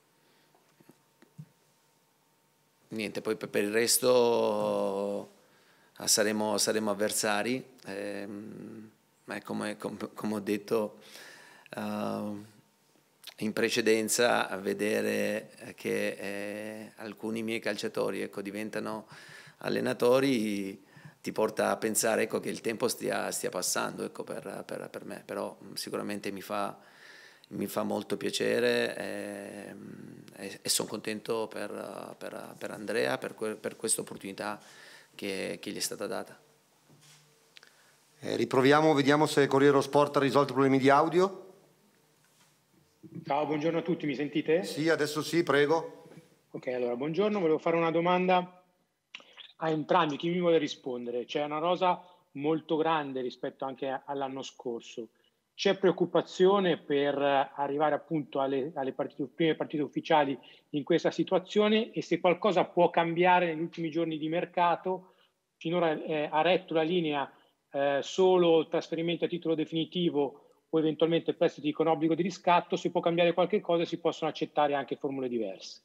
Niente, poi per il resto saremo, saremo avversari, ehm, ma come, come, come ho detto uh, in precedenza, a vedere che eh, alcuni miei calciatori ecco, diventano allenatori ti porta a pensare ecco, che il tempo stia, stia passando ecco, per, per, per me, però sicuramente mi fa... mi fa molto piacere e, e, e sono contento per, per, per Andrea, per, que, per questa opportunità che, che gli è stata data. Eh, riproviamo, vediamo se Corriere Sport ha risolto i problemi di audio. Ciao, buongiorno a tutti, mi sentite? Sì, adesso sì, prego. Ok, allora, buongiorno, volevo fare una domanda a entrambi, chi mi vuole rispondere? C'è una rosa molto grande rispetto anche all'anno scorso. C'è preoccupazione per arrivare appunto alle, alle partite, prime partite ufficiali in questa situazione e se qualcosa può cambiare negli ultimi giorni di mercato. Finora eh, ha retto la linea eh, solo trasferimenti a titolo definitivo o eventualmente prestiti con obbligo di riscatto. Se può cambiare qualche cosa si possono accettare anche formule diverse.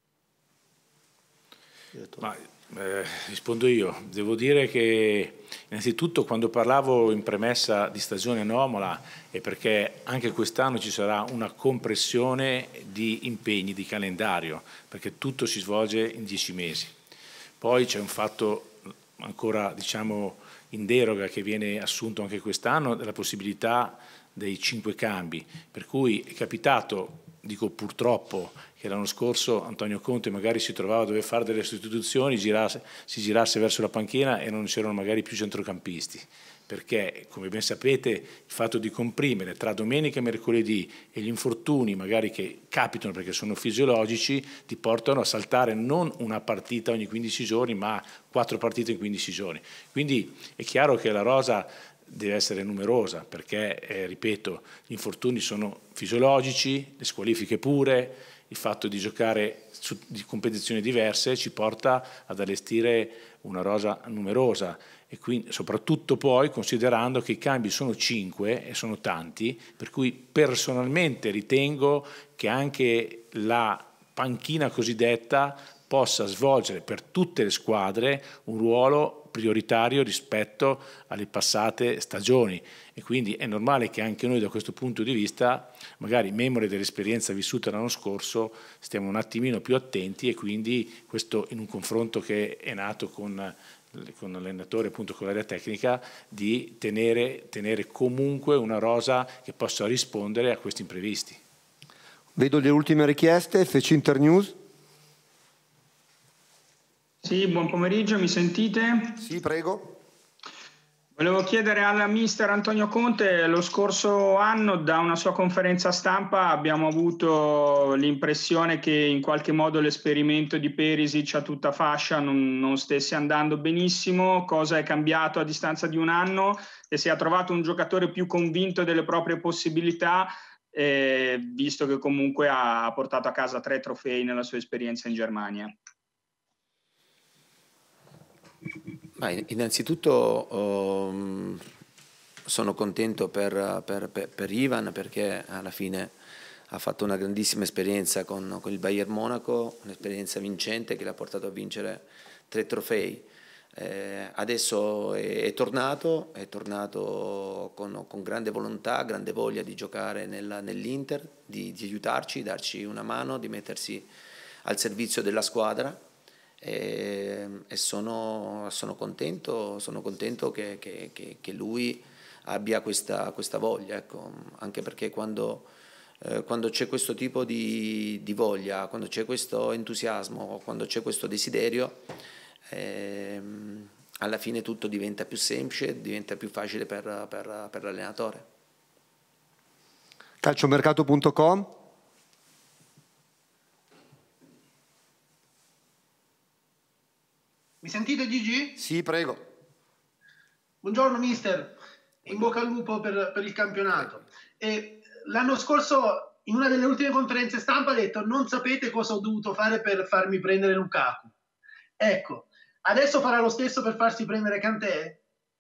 Ma, eh, rispondo io. Devo dire che innanzitutto quando parlavo in premessa di stagione anomala è perché anche quest'anno ci sarà una compressione di impegni, di calendario, perché tutto si svolge in dieci mesi. Poi c'è un fatto ancora diciamo in deroga che viene assunto anche quest'anno, della possibilità dei cinque cambi, per cui è capitato, dico purtroppo, che l'anno scorso Antonio Conte magari si trovava a dover fare delle sostituzioni, girasse, si girasse verso la panchina e non c'erano magari più centrocampisti, perché come ben sapete il fatto di comprimere tra domenica e mercoledì e gli infortuni magari che capitano perché sono fisiologici ti portano a saltare non una partita ogni quindici giorni ma quattro partite in quindici giorni, quindi è chiaro che la rosa deve essere numerosa perché, eh, ripeto, gli infortuni sono fisiologici, le squalifiche pure, il fatto di giocare su di competizioni diverse ci porta ad allestire una rosa numerosa e quindi soprattutto poi considerando che i cambi sono cinque e sono tanti, per cui personalmente ritengo che anche la panchina cosiddetta possa svolgere per tutte le squadre un ruolo prioritario rispetto alle passate stagioni e quindi è normale che anche noi da questo punto di vista, magari memore dell'esperienza vissuta l'anno scorso, stiamo un attimino più attenti e quindi questo in un confronto che è nato con, con l'allenatore, appunto con l'area tecnica, di tenere, tenere comunque una rosa che possa rispondere a questi imprevisti. Vedo le ultime richieste, F C Internews. Sì, buon pomeriggio, mi sentite? Sì, prego. Volevo chiedere al mister Antonio Conte, lo scorso anno da una sua conferenza stampa abbiamo avuto l'impressione che in qualche modo l'esperimento di Perisic a tutta fascia non, non stesse andando benissimo. Cosa è cambiato a distanza di un anno? E se ha trovato un giocatore più convinto delle proprie possibilità, eh, visto che comunque ha portato a casa tre trofei nella sua esperienza in Germania? Ma innanzitutto um, sono contento per, per, per, per Ivan, perché alla fine ha fatto una grandissima esperienza con, con il Bayern Monaco, un'esperienza vincente che l'ha portato a vincere tre trofei. Eh, adesso è, è tornato, è tornato con, con grande volontà, grande voglia di giocare nella, nell'Inter, di, di aiutarci, darci una mano, di mettersi al servizio della squadra. E, e sono, sono contento, sono contento che, che, che, che lui abbia questa, questa voglia, ecco. Anche perché quando, eh, quando c'è questo tipo di, di voglia, quando c'è questo entusiasmo, quando c'è questo desiderio, eh, alla fine tutto diventa più semplice, diventa più facile per, per, per l'allenatore. Calciomercato punto com. Mi sentite Gigi? Sì, prego. Buongiorno mister, in bocca al lupo per, per il campionato. E l'anno scorso in una delle ultime conferenze stampa ha detto non sapete cosa ho dovuto fare per farmi prendere Lukaku. Ecco, adesso farà lo stesso per farsi prendere Kanté?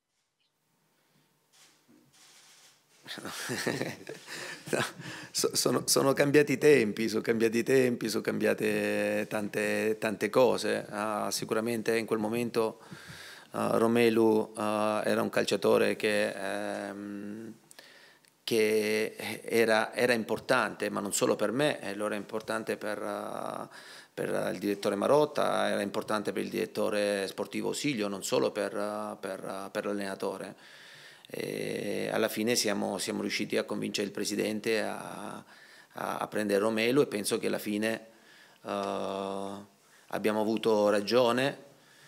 No, so, sono, sono cambiati i tempi, sono cambiati i tempi, sono cambiate tante, tante cose. Uh, sicuramente in quel momento uh, Romelu uh, era un calciatore che, um, che era, era importante, ma non solo per me, lo era importante per, uh, per il direttore Marotta, era importante per il direttore sportivo Silio, non solo per, uh, per, uh, per l'allenatore. E alla fine siamo, siamo riusciti a convincere il presidente a, a, a prendere Romelu, e penso che alla fine uh, abbiamo avuto ragione.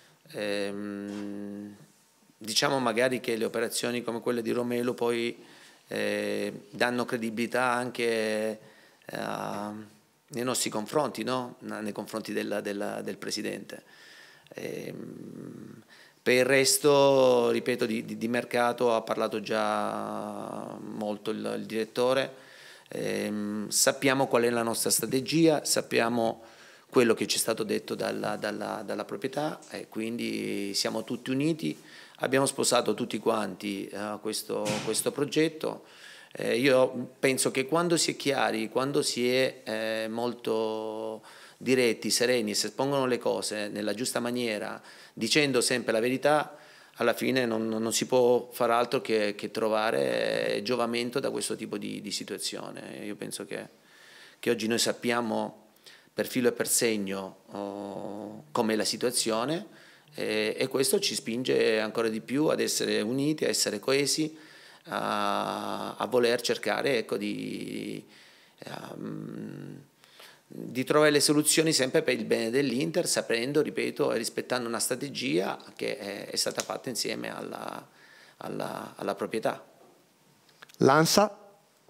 Ehm, diciamo magari che le operazioni come quelle di Romelu poi eh, danno credibilità anche uh, nei nostri confronti, no? Nei confronti del, del, del presidente. Ehm, Per il resto, ripeto, di, di, di mercato ha parlato già molto il, il direttore. Ehm, sappiamo qual è la nostra strategia, sappiamo quello che ci è stato detto dalla, dalla, dalla proprietà, e quindi siamo tutti uniti. Abbiamo sposato tutti quanti uh, questo, questo progetto. Eh, io penso che quando si è chiari, quando si è eh, molto diretti, sereni, si espongono le cose nella giusta maniera, dicendo sempre la verità, alla fine non, non si può far altro che, che trovare giovamento da questo tipo di, di situazione. Io penso che, che oggi noi sappiamo per filo e per segno oh, com'è la situazione, e, e questo ci spinge ancora di più ad essere uniti, a essere coesi, a, a voler cercare, ecco, di... Um, di trovare le soluzioni sempre per il bene dell'Inter, sapendo, ripeto, e rispettando una strategia che è, è stata fatta insieme alla, alla, alla proprietà. L'Ansa?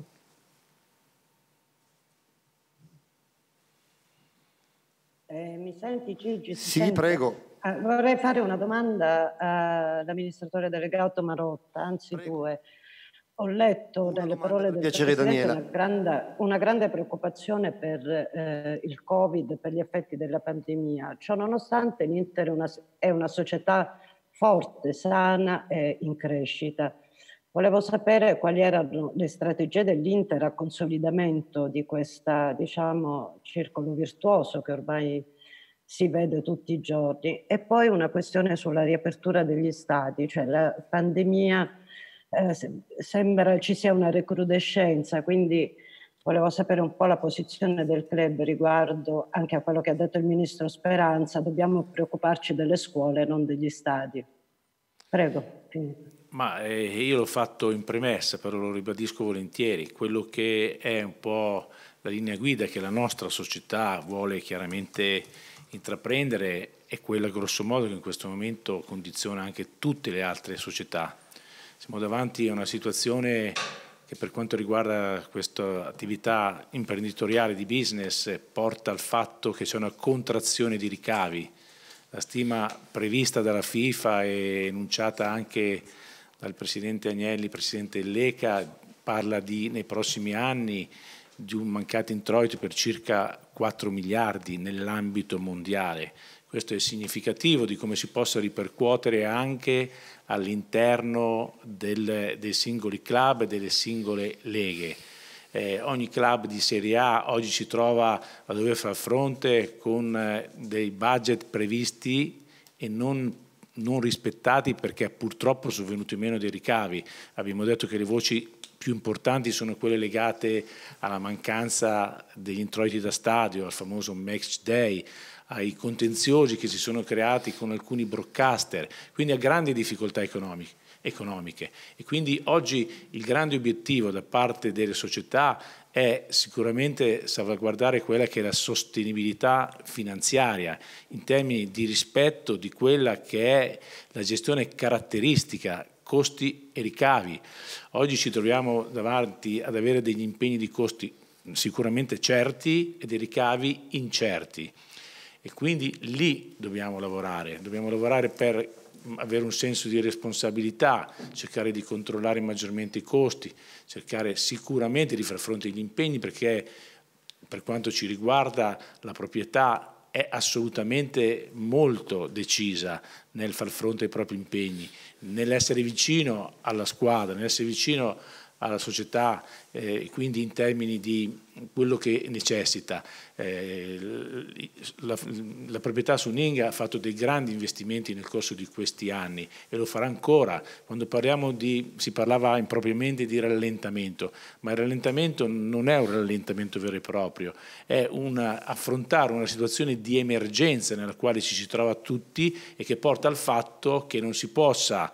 Eh, mi senti Gigi? Si sì, sente? prego. Eh, vorrei fare una domanda all'amministratore delegato Marotta, anzi prego. due. Ho letto dalle parole del piacere, Presidente una grande, una grande preoccupazione per eh, il Covid, per gli effetti della pandemia. Ciò nonostante l'Inter è una, è una società forte, sana e in crescita. Volevo sapere quali erano le strategie dell'Inter a consolidamento di questo, diciamo, circolo virtuoso che ormai si vede tutti i giorni. E poi una questione sulla riapertura degli stadi, cioè la pandemia... Eh, sembra ci sia una recrudescenza, quindi volevo sapere un po' la posizione del club riguardo anche a quello che ha detto il ministro Speranza. Dobbiamo preoccuparci delle scuole, non degli stadi. Prego. Ma eh, io l'ho fatto in premessa, però lo ribadisco volentieri. Quello che è un po' la linea guida che la nostra società vuole chiaramente intraprendere è quella grosso modo che in questo momento condiziona anche tutte le altre società. Siamo davanti a una situazione che per quanto riguarda questa attività imprenditoriale di business porta al fatto che c'è una contrazione di ricavi. La stima prevista dalla FIFA e enunciata anche dal Presidente Agnelli, Presidente Leca, parla di, nei prossimi anni di un mancato introito per circa quattro miliardi nell'ambito mondiale. Questo è significativo di come si possa ripercuotere anche all'interno del, dei singoli club e delle singole leghe. Eh, ogni club di Serie A oggi si trova a dover far fronte con eh, dei budget previsti e non, non rispettati perché purtroppo sono venuti meno dei ricavi. Abbiamo detto che le voci più importanti sono quelle legate alla mancanza degli introiti da stadio, al famoso match day, ai contenziosi che si sono creati con alcuni broadcaster, quindi a grandi difficoltà economiche. economiche. E quindi oggi il grande obiettivo da parte delle società è sicuramente salvaguardare quella che è la sostenibilità finanziaria in termini di rispetto di quella che è la gestione caratteristica, costi e ricavi. Oggi ci troviamo davanti ad avere degli impegni di costi sicuramente certi e dei ricavi incerti. E quindi lì dobbiamo lavorare, dobbiamo lavorare per avere un senso di responsabilità, cercare di controllare maggiormente i costi, cercare sicuramente di far fronte agli impegni perché per quanto ci riguarda la proprietà è assolutamente molto decisa nel far fronte ai propri impegni, nell'essere vicino alla squadra, nell'essere vicino alla società, eh, quindi in termini di quello che necessita. Eh, la, la proprietà Suninga ha fatto dei grandi investimenti nel corso di questi anni e lo farà ancora. Quando parliamo di, si parlava impropriamente di rallentamento, ma il rallentamento non è un rallentamento vero e proprio, è un affrontare una situazione di emergenza nella quale ci si trova tutti e che porta al fatto che non si possa,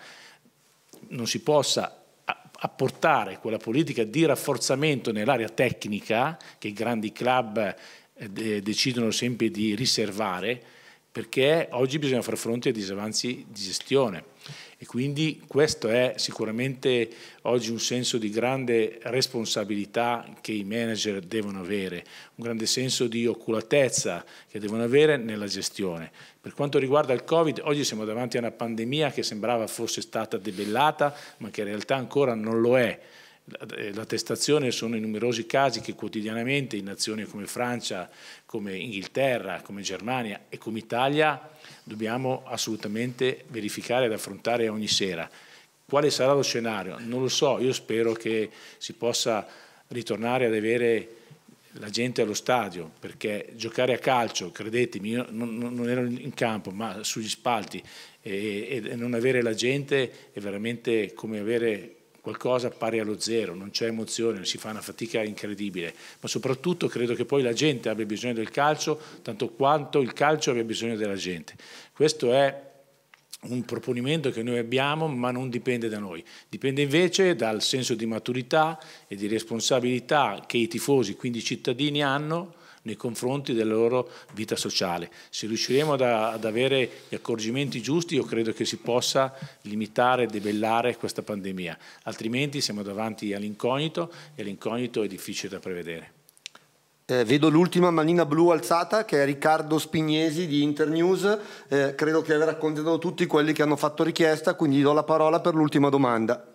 non si possa apportare quella politica di rafforzamento nell'area tecnica che i grandi club eh, decidono sempre di riservare, perché oggi bisogna far fronte a disavanzi di gestione e quindi questo è sicuramente oggi un senso di grande responsabilità che i manager devono avere, un grande senso di oculatezza che devono avere nella gestione. Per quanto riguarda il Covid, oggi siamo davanti a una pandemia che sembrava fosse stata debellata, ma che in realtà ancora non lo è. L'attestazione sono i numerosi casi che quotidianamente in nazioni come Francia, come Inghilterra, come Germania e come Italia dobbiamo assolutamente verificare ed affrontare ogni sera. Quale sarà lo scenario? Non lo so, io spero che si possa ritornare ad avere la gente allo stadio, perché giocare a calcio, credetemi, io non, non ero in campo ma sugli spalti e, e non avere la gente è veramente come avere qualcosa pari allo zero, non c'è emozione, si fa una fatica incredibile, ma soprattutto credo che poi la gente abbia bisogno del calcio tanto quanto il calcio abbia bisogno della gente. Questo è un proponimento che noi abbiamo, ma non dipende da noi, dipende invece dal senso di maturità e di responsabilità che i tifosi, quindi i cittadini, hanno nei confronti della loro vita sociale. Se riusciremo ad, ad avere gli accorgimenti giusti, io credo che si possa limitare e debellare questa pandemia, altrimenti siamo davanti all'incognito e l'incognito è difficile da prevedere. Eh, vedo l'ultima manina blu alzata che è Riccardo Spignesi di Internews, eh, credo che aver raccontato tutti quelli che hanno fatto richiesta, quindi do la parola per l'ultima domanda.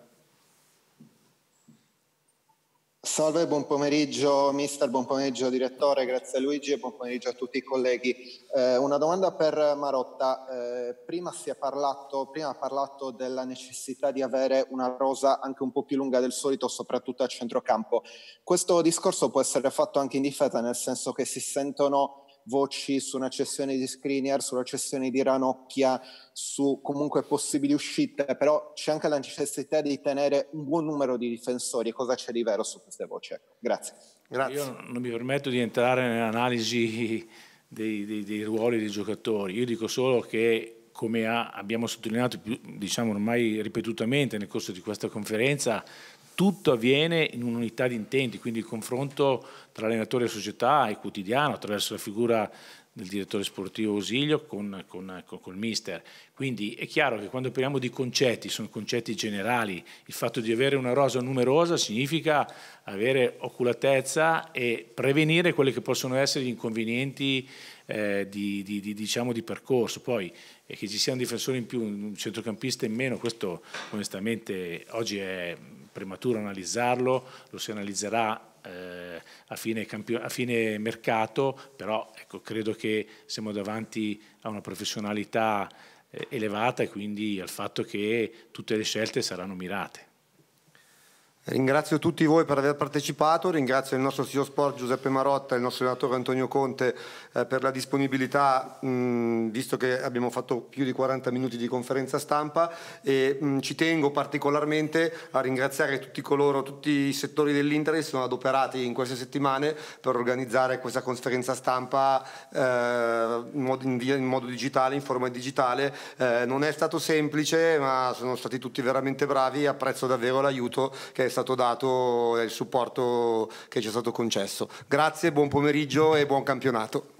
Salve, buon pomeriggio mister, buon pomeriggio direttore, grazie a Luigi e buon pomeriggio a tutti i colleghi. Eh, una domanda per Marotta, eh, prima si è parlato, prima ha parlato della necessità di avere una rosa anche un po' più lunga del solito, soprattutto a centrocampo. Questo discorso può essere fatto anche in difesa, nel senso che si sentono voci su una cessione di Skriniar, sulla cessione di Ranocchia, su comunque possibili uscite, però c'è anche la necessità di tenere un buon numero di difensori. Cosa c'è di vero su queste voci? Grazie. Grazie. Io non mi permetto di entrare nell'analisi dei, dei, dei ruoli dei giocatori, io dico solo che, come ha, abbiamo sottolineato più, diciamo ormai ripetutamente nel corso di questa conferenza, tutto avviene in un'unità di intenti, quindi il confronto tra allenatore e società è quotidiano attraverso la figura del direttore sportivo Ausilio con, con, con, con il mister. Quindi è chiaro che quando parliamo di concetti, sono concetti generali. Il fatto di avere una rosa numerosa significa avere oculatezza e prevenire quelli che possono essere gli inconvenienti eh, di, di, di, diciamo, di percorso. Poi e che ci sia un difensore in più, un centrocampista in meno, questo onestamente oggi è prematuro analizzarlo, lo si analizzerà eh, a, fine a fine mercato, però ecco, credo che siamo davanti a una professionalità eh, elevata e quindi al fatto che tutte le scelte saranno mirate. Ringrazio tutti voi per aver partecipato, ringrazio il nostro C E O Sport Giuseppe Marotta e il nostro allenatore Antonio Conte eh, per la disponibilità, mh, visto che abbiamo fatto più di quaranta minuti di conferenza stampa, e mh, ci tengo particolarmente a ringraziare tutti coloro, tutti i settori dell'Inter che sono adoperati in queste settimane per organizzare questa conferenza stampa eh, in, modo, in, in modo digitale, in forma digitale. Eh, non è stato semplice, ma sono stati tutti veramente bravi e apprezzo davvero l'aiuto che è stato dato e il supporto che ci è stato concesso. Grazie, buon pomeriggio e buon campionato.